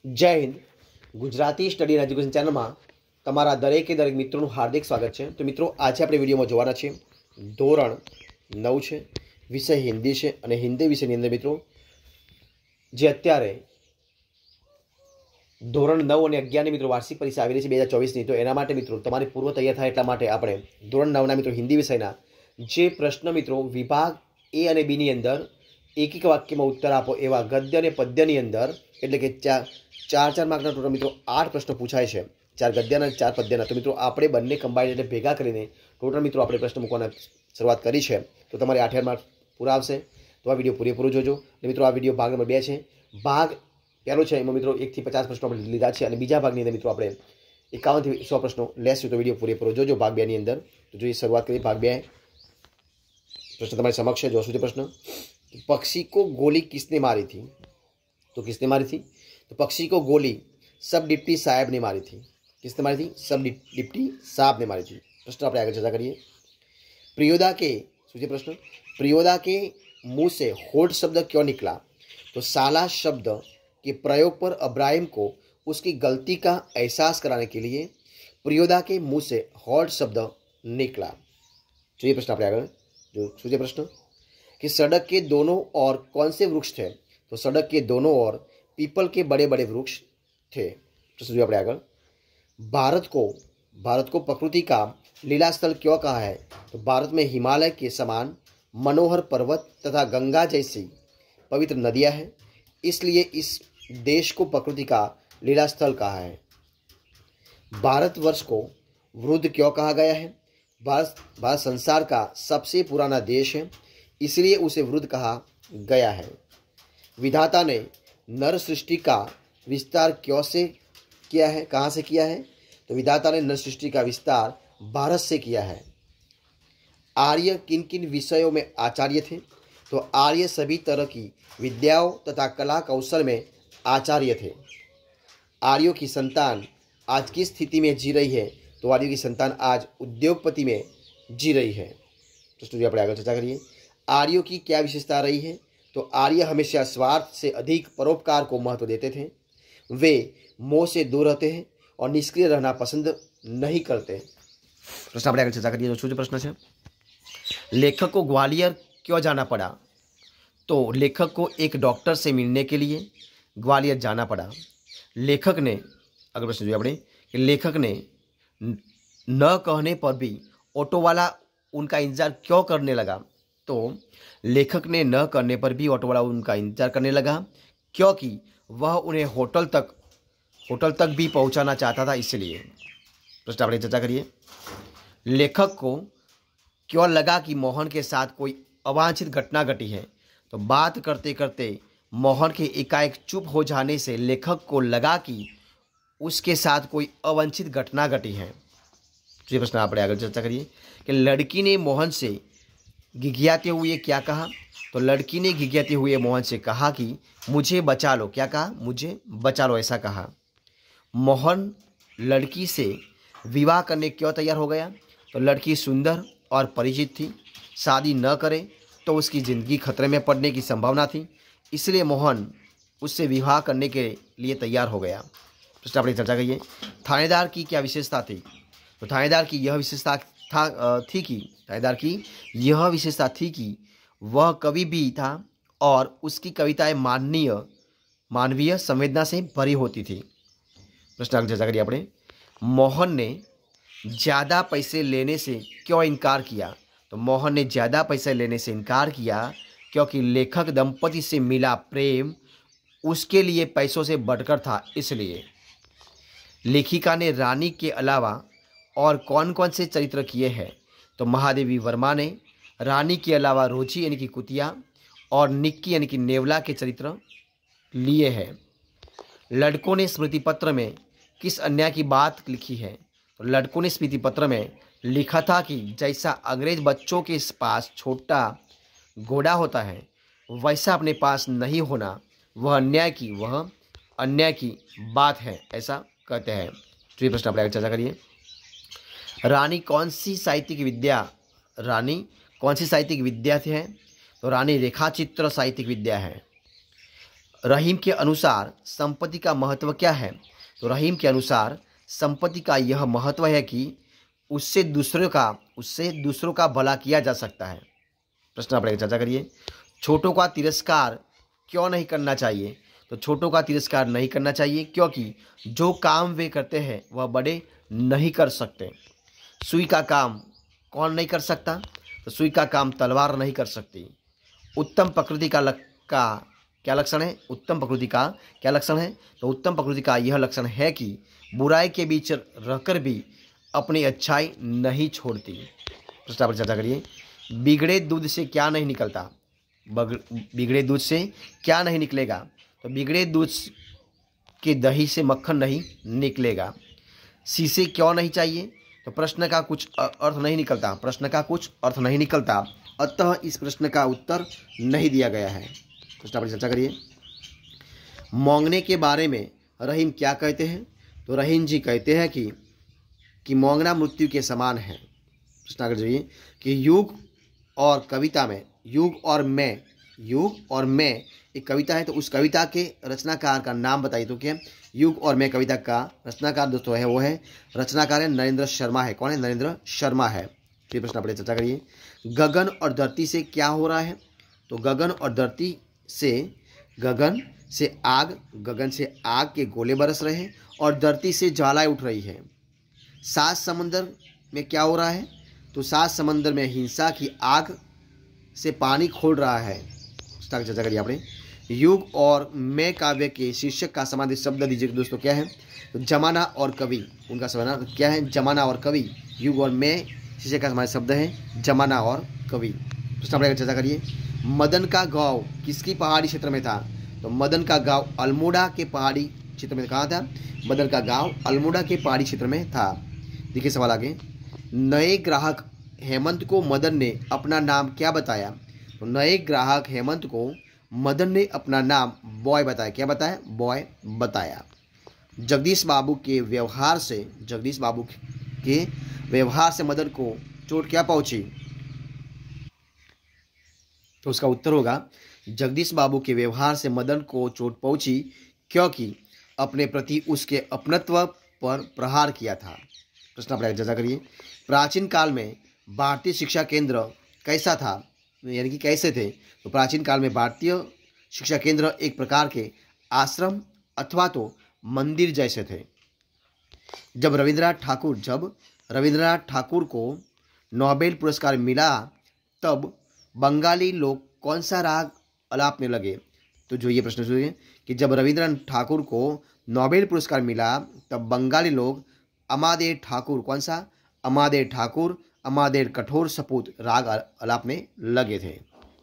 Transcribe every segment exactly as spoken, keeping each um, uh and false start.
જય Hind. Gujarati study and education ચેનલમાં તમારા દરેકે દરેક મિત્રોનું હાર્દિક સ્વાગત છે. તો મિત્રો, આજે આપણે વિડીયોમાં જોવાના છીએ ધોરણ નવ છે, વિષય હિન્દી છે અને હિન્દી વિષયની અંદર મિત્રો જે અત્યારે ધોરણ નવ અને અગિયારની મિત્રો વાર્ષિક પરીક્ષા આવી રહી છે બે હજાર ચોવીસની. તો એના માટે મિત્રો તમારી પૂર્વ તૈયાર થાય એટલા માટે આપણે ધોરણ નવના મિત્રો હિન્દી વિષયના જે પ્રશ્ન મિત્રો વિભાગ એ અને બીની અંદર એક એક વાક્યમાં ઉત્તર આપો એવા ગદ્ય અને પદ્યની અંદર, એટલે કે ચાર ચાર ચાર માર્કના ટોટલ મિત્રો આઠ પ્રશ્નો પૂછાય છે, ચાર ગદ્યના ચાર પદ્યના. તો મિત્રો આપણે બંને કમ્બાઇન્ડ એટલે ભેગા કરીને ટોટલ મિત્રો આપણે પ્રશ્ન મૂકવાના શરૂઆત કરી છે. તો તમારે આઠ માર્ક પૂરા આવશે. તો આ વિડીયો પૂરેપૂરો જોજો. અને મિત્રો આ વિડીયો ભાગ નંબર બે છે. ભાગ પહેલો છે એમાં મિત્રો એકથી પચાસ પ્રશ્નો આપણે લીધા છે અને બીજા ભાગની અંદર મિત્રો આપણે એકાવનથી સો પ્રશ્નો લેશું. તો વિડીયો પૂરેપૂરો જોજો ભાગ બેની અંદર. તો જોઈએ શરૂઆત કરીએ ભાગ બે. प्रश्न तुम्हारे समक्ष है. जो सूची प्रश्न, पक्षी को गोली किसने मारी थी? तो किसने मारी थी? तो पक्षी को गोली सब डिप्टी साहब ने मारी थी. किसने मारी थी? सब डिप्टी साहब ने मारी थी. प्रश्न આપણે આગળ ચર્ચા કરીએ. प्रियोदा के सूची प्रश्न, प्रियोदा के मुंह से होठ शब्द क्यों निकला? तो साला शब्द के प्रयोग पर अब्राहिम को उसकी गलती का एहसास कराने के लिए प्रियोदा के मुंह से होठ शब्द निकला. तो ये प्रश्न આપણે આગળ जो सूची प्रश्न, कि सड़क के दोनों ओर कौन से वृक्ष थे? तो सड़क के दोनों ओर पीपल के बड़े बड़े वृक्ष थे. प्रश्न जो अपने आगे, भारत को भारत को प्रकृति का लीला स्थल क्यों कहा है? तो भारत में हिमालय के समान मनोहर पर्वत तथा गंगा जैसी पवित्र नदियां हैं, इसलिए इस देश को प्रकृति का लीला स्थल कहा है. भारतवर्ष को वृद्ध क्यों कहा गया है? भारत भारत संसार का सबसे पुराना देश है, इसलिए उसे वृद्ध कहा गया है. विधाता ने नर सृष्टि का विस्तार क्यों से किया है? कहाँ से किया है? तो विधाता ने नर सृष्टि का विस्तार भारत से किया है. आर्य किन किन विषयों में आचार्य थे? तो आर्य सभी तरह की विद्याओं तथा कला कौशल में आचार्य थे. आर्यों की संतान आज किस स्थिति में जी रही है? तो आर्यों की संतान आज उद्योगपति में जी रही है. तो स्टूडियो આપણે આગળ ચર્ચા કરીએ. आर्यों की क्या विशेषता रही है? तो आर्य हमेशा स्वार्थ से अधिक परोपकार को महत्व देते थे. वे मोह से दूर रहते हैं और निष्क्रिय रहना पसंद नहीं करते. प्रश्न આપણે આગળ ચર્ચા કરીએ. जो सूची प्रश्न है, लेखक को ग्वालियर क्यों जाना पड़ा? तो लेखक को एक डॉक्टर से मिलने के लिए ग्वालियर जाना पड़ा. लेखक ने अगर प्रश्न जो આપણે कि लेखक ने न कहने पर भी ऑटो वाला उनका इंतजार क्यों करने लगा? तो लेखक ने न करने पर भी ऑटो वाला उनका इंतजार करने लगा क्योंकि वह उन्हें होटल तक होटल तक भी पहुंचाना चाहता था, इसलिए. प्रश्न આપણે चर्चा करिए. लेखक को क्यों लगा कि मोहन के साथ कोई अवांछित घटना घटी है? तो बात करते करते मोहन के एकाएक चुप हो जाने से लेखक को लगा कि उसके साथ कोई अवांछित घटना घटी है. तो ये प्रश्न આપણે આગળ चर्चा करिए कि लड़की ने मोहन से घिघियाते हुए क्या कहा? तो लड़की ने घिघियाते हुए मोहन से कहा कि मुझे बचा लो. क्या कहा? मुझे बचा लो, ऐसा कहा. मोहन लड़की से विवाह करने क्यों तैयार हो गया? तो लड़की सुंदर और परिचित थी, शादी न करे तो उसकी ज़िंदगी खतरे में पड़ने की संभावना थी, इसलिए मोहन उससे विवाह करने के लिए तैयार हो गया. प्रश्न આપણે चर्चा करिए. थानेदार की क्या विशेषता थी? तो थानेदार की यह विशेषता था थी कि थानेदार की यह विशेषता थी कि वह कवि भी था और उसकी कविताएं माननीय मानवीय संवेदना से भरी होती थी. प्रश्न आगे चर्चा करिए આપણે. मोहन ने ज़्यादा पैसे लेने से क्यों इनकार किया? तो मोहन ने ज़्यादा पैसे लेने से इनकार किया क्योंकि लेखक दंपति से मिला प्रेम उसके लिए पैसों से बढ़कर था, इसलिए. लेखिका ने रानी के अलावा और कौन कौन से चरित्र किए हैं? तो महादेवी वर्मा ने रानी के अलावा रोजी यानी कि कुतिया और निक्की यानी कि नेवला के चरित्र लिए हैं. लड़कों ने स्मृति पत्र में किस अन्याय की बात लिखी है? तो लड़कों ने स्मृति पत्र में लिखा था कि जैसा अंग्रेज बच्चों के पास छोटा घोड़ा होता है वैसा अपने पास नहीं होना वह अन्याय की वह अन्याय की बात है, ऐसा कहते हैं. तो ये प्रश्न आप चर्चा करिए. रानी कौन सी साहित्यिक विद्या रानी कौन सी साहित्यिक विद्या है? तो रानी रेखाचित्र साहित्यिक विद्या है. रहीम के अनुसार संपत्ति का महत्व क्या है? तो रहीम के अनुसार संपत्ति का यह महत्व है कि उससे दूसरों का उससे दूसरों का भला किया जा सकता है। प्रश्न आप चर्चा करिए। छोटों का तिरस्कार क्यों नहीं करना चाहिए? तो छोटों का तिरस्कार नहीं करना चाहिए क्योंकि जो काम वे करते हैं वह बड़े नहीं कर सकते। सुई का काम कौन नहीं कर सकता? तो सुई का काम तलवार नहीं कर सकती। उत्तम प्रकृति का लक, का क्या लक्षण है? उत्तम प्रकृति का क्या लक्षण है? तो उत्तम प्रकृति का यह लक्षण है कि बुराई के बीच रहकर भी अपनी अच्छाई नहीं छोड़ती। प्रश्न पर चर्चा करिए। बिगड़े दूध से क्या नहीं निकलता? बिगड़े दूध से क्या नहीं निकलेगा? तो बिगड़े दूध के दही से मक्खन नहीं निकलेगा। शीशे क्यों नहीं चाहिए? तो प्रश्न का कुछ अर्थ नहीं निकलता प्रश्न का कुछ अर्थ नहीं निकलता अतः इस प्रश्न का उत्तर नहीं दिया गया है। प्रश्न पर चर्चा करिए। मांगने के बारे में रहीम क्या कहते हैं? तो रहीम जी कहते हैं कि कि मांगना मृत्यु के समान है। प्रश्न आगे जाइए कि युग और कविता में युग और मैं युग और मैं एक कविता है, तो उस कविता के रचनाकार का नाम बताइए। तो क्या युग और मैं कविता का रचनाकार दोस्तों है वो है रचनाकार है नरेंद्र शर्मा है। कौन है? नरेंद्र शर्मा है। फिर प्रश्न पर चर्चा करिए। गगन और धरती से क्या हो रहा है? तो गगन और धरती से गगन से आग गगन से आग के गोले बरस रहे हैं और धरती से ज्वालाएं उठ रही है। सात समंदर में क्या हो रहा है? तो सात समंदर में हिंसा की आग से पानी खोल रहा है। उसका चर्चा करिए आपने। युग और मैं काव्य के शीर्षक का समाधि शब्द दीजिए दोस्तों। क्या है? तो जमाना और कवि। उनका समाना क्या है? जमाना और कवि। युग और मैं शीर्षक का समाधि शब्द है जमाना और कवि। प्रश्न पर चर्चा करिए। मदन का गांव किसकी पहाड़ी क्षेत्र में था? तो मदन का गांव अल्मोड़ा के पहाड़ी क्षेत्र में कहाँ था? मदन का गांव अल्मोड़ा के पहाड़ी क्षेत्र में था। देखिए सवाल आगे। नए ग्राहक हेमंत को मदन ने अपना नाम क्या बताया? तो नए ग्राहक हेमंत को मदन ने अपना नाम बॉय बताया। क्या बताया? बॉय बताया। जगदीश बाबू के व्यवहार से जगदीश बाबू के व्यवहार से मदन को चोट क्या पहुंची? तो उसका उत्तर होगा जगदीश बाबू के व्यवहार से मदन को चोट पहुंची क्योंकि अपने प्रति उसके अपनत्व पर प्रहार किया था। प्रश्न पर चर्चा करिए। प्राचीन काल में भारतीय शिक्षा केंद्र कैसा था? यानी कि कैसे थे? तो प्राचीन काल में भारतीय शिक्षा केंद्र एक प्रकार के आश्रम अथवा तो मंदिर जैसे थे। जब रविंद्रनाथ ठाकुर जब रविंद्रनाथ ठाकुर को नोबेल पुरस्कार मिला तब बंगाली लोग कौन सा राग अलापने लगे? तो जो ये प्रश्न सुनिए कि जब रविंद्रनाथ ठाकुर को नोबेल पुरस्कार मिला तब बंगाली लोग अमादेर ठाकुर कौन सा अमादेर ठाकुर अमादेर कठोर सपूत राग अलापने लगे थे।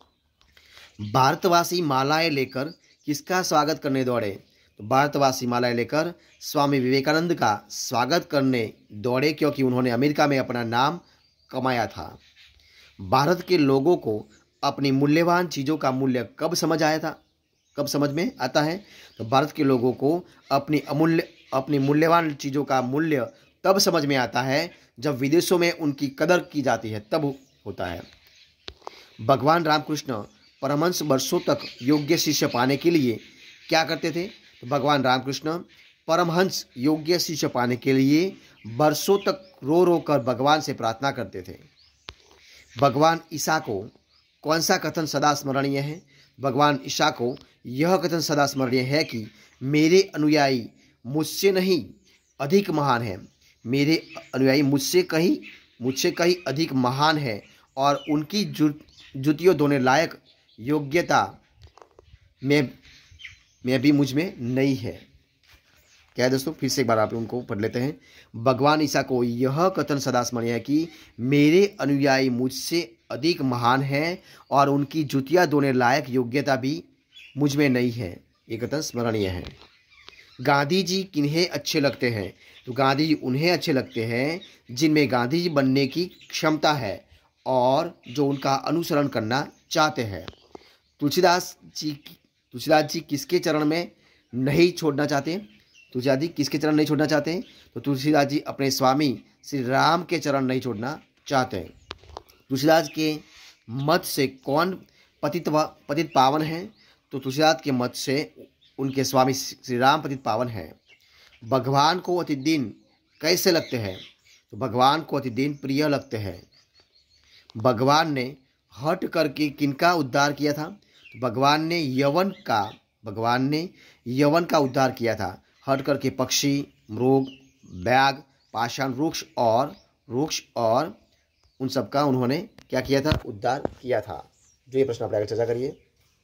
भारतवासी मालाएं लेकर किसका स्वागत करने दौड़े? तो भारतवासी मालाएं लेकर स्वामी विवेकानंद का स्वागत करने दौड़े क्योंकि उन्होंने अमेरिका में अपना नाम कमाया था। भारत के लोगों को अपनी मूल्यवान चीज़ों का मूल्य कब समझ आया था कब समझ में आता है? तो भारत के लोगों को अपनी अमूल्य अपनी मूल्यवान चीज़ों का मूल्य तब समझ में आता है जब विदेशों में उनकी कदर की जाती है, तब होता है। भगवान रामकृष्ण परमहंस वर्षों तक योग्य शिष्य पाने के लिए क्या करते थे? तो भगवान रामकृष्ण परमहंस योग्य शिष्य पाने के लिए वर्षों तक रो रो कर भगवान से प्रार्थना करते थे। भगवान ईसा को कौन सा कथन सदा स्मरणीय है? भगवान ईसा को यह कथन सदा स्मरणीय है कि मेरे अनुयायी मुझसे नहीं अधिक महान है मेरे अनुयायी मुझसे कहीं मुझसे कहीं अधिक महान है और उनकी जु, जुतियों धोने लायक योग्यता में में भी मुझ में नहीं है। क्या है दोस्तों? फिर से एक बार आप उनको पढ़ लेते हैं। भगवान ईसा को यह कथन सदा स्मरणीय है कि मेरे अनुयायी मुझसे अधिक महान है और उनकी जुतियाँ धोने लायक योग्यता भी मुझ में नहीं है। ये कथन स्मरणीय है। गांधी जी किन्हें अच्छे लगते हैं? तो गांधी जी उन्हें अच्छे लगते हैं जिनमें गांधी जी बनने की क्षमता है और जो उनका अनुसरण करना चाहते हैं। तुलसीदास जी तुलसीदास जी किसके चरण में नहीं छोड़ना चाहते? तुलसीदास जी किसके चरण नहीं छोड़ना चाहते? तो तुलसीदास जी अपने स्वामी श्री राम के चरण नहीं छोड़ना चाहते हैं। तुलसीदास के मत से कौन पतित पतित पावन है? तो तुलसीदास के मत से उनके स्वामी श्री राम पतित पावन हैं। भगवान को अति दिन कैसे लगते हैं? तो भगवान को अति दिन प्रिय लगते हैं। भगवान ने हट करके किनका उद्धार किया था? तो भगवान ने यवन का भगवान ने यवन का उद्धार किया था। हट करके पक्षी, मृग, बैग, पाषाण वृक्ष और वृक्ष और उन सब का उन्होंने क्या किया था? उद्धार किया था। जो ये प्रश्न आप आगे चर्चा करिए।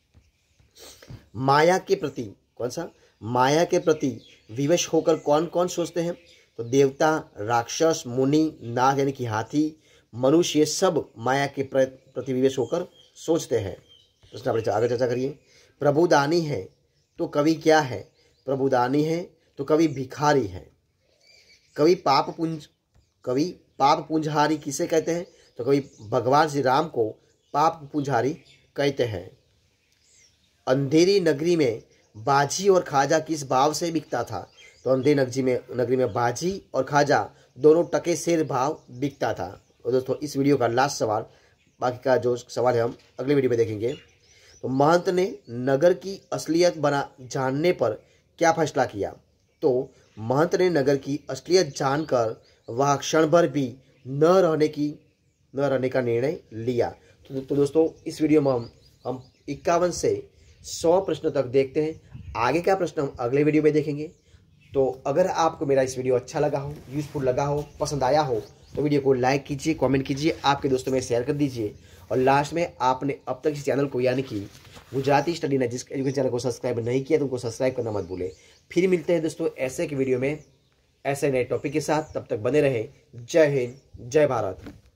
माया के प्रति कौन सा? माया के प्रति विवश होकर कौन कौन सोचते हैं? तो देवता, राक्षस, मुनि, नाग यानी कि हाथी, मनुष्य, सब माया के प्रति विवश होकर सोचते हैं। प्रश्न आप आगे चर्चा करिए। प्रभुदानी है तो कवि क्या है? प्रभुदानी है तो कवि भिखारी है। कवि पाप पुंज कवि पाप पुंजहारी किसे कहते हैं? तो कवि भगवान श्री राम को पाप पुंजहारी कहते हैं। अंधेरी नगरी में बाजी और खाजा किस भाव से बिकता था? तो अंधेरी नगरी में नगरी में बाजी और खाजा दोनों टके शेर भाव बिकता था। और दोस्तों इस वीडियो का लास्ट सवाल, बाकी का जो सवाल है हम अगले वीडियो में देखेंगे। तो महंत ने नगर की असलियत बना जानने पर क्या फैसला किया? तो महंत ने नगर की असलियत जानकर वह क्षण भर भी न रहने की न रहने का निर्णय लिया। तो, तो दोस्तों इस वीडियो में हम हम इक्यावन से सौ प्रश्नों तक देखते हैं। आगे का प्रश्न हम अगले वीडियो में देखेंगे। तो अगर आपको मेरा इस वीडियो अच्छा लगा हो, यूजफुल लगा हो, पसंद आया हो तो वीडियो को लाइक कीजिए, कमेंट कीजिए, आपके दोस्तों में शेयर कर दीजिए। और लास्ट में आपने अब तक इस चैनल को यानी कि गुजराती स्टडी नजिस्ट एजुकेशन चैनल को सब्सक्राइब नहीं किया तो उनको सब्सक्राइब करना मत भूलें। फिर मिलते हैं दोस्तों ऐसे के वीडियो में ऐसे नए टॉपिक के साथ। तब तक बने रहें। जय हिंद, जय भारत।